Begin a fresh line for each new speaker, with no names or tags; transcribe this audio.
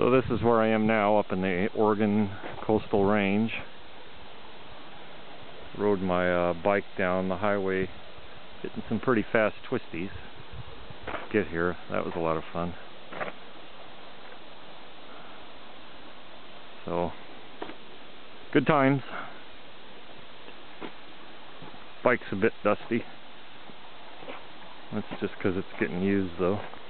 So this is where I am now, up in the Oregon coastal range. Rode my bike down the highway, hitting some pretty fast twisties to get here. That was a lot of fun. So, good times. Bike's a bit dusty. That's just because it's getting used though.